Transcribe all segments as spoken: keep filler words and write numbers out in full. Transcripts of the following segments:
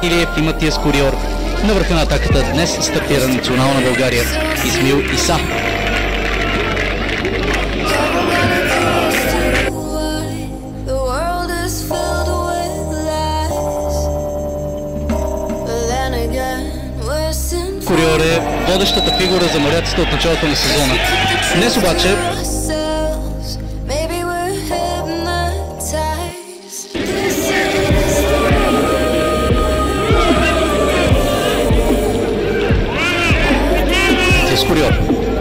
Илиев и Матиас Куриор. На върха на атаката днес стартира национална България Исмил Иса. Куриор е водещата фигура за моряците от началото на сезона. Днес обаче Куриор.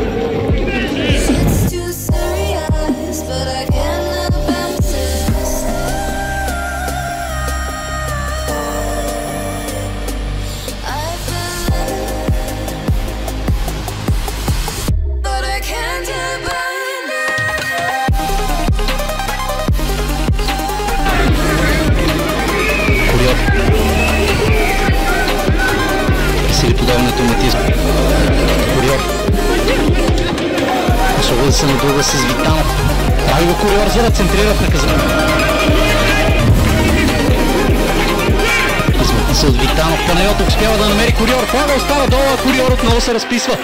Сили подаването Матиас Куриор. Пошъл да се надува с Витанов. Прави го Куриор, за да центрира в наказание. Измъкна се от Витанов. Панайотов успява да намери Куриор. Флага остава долу, а Куриор отново се разписва.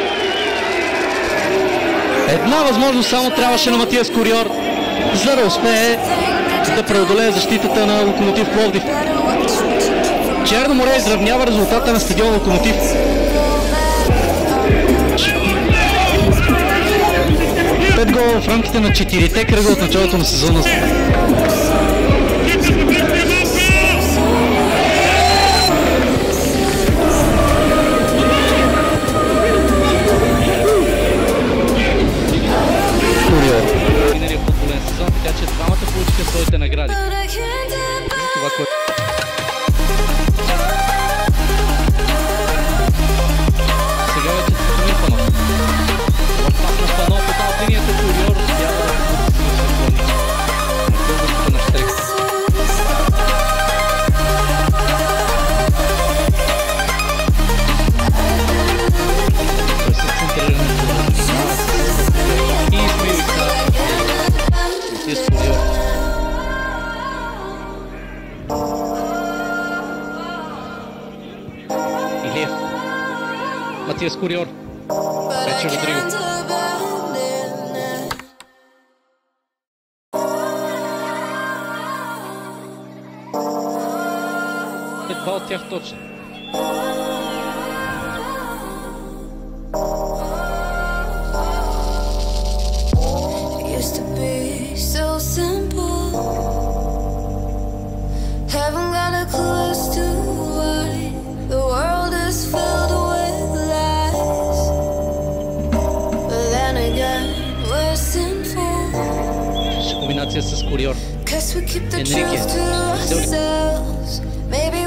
Една възможност само трябваше на Матиас Куриор, за да успее да преодолее защитата на Локомотив Пловдив. Черно море изравнява резултата на стадион Локомотив. Пет гола в рамките на четирите кръга от началото на сезона. Куриор. Миналия футболен сезон, така че двамата получиха своите награди. Това, което... Сега вече Цветомир Панов. Опасно Панов от линията Куриор успява да бъде си българското на штрек. Той се центрирането и Исмил Иса. Матиас Куриор. Илиев. Матиас Куриор. Вече Родриго. Едва от тях точно. Комбинация с Куриор. Енрике.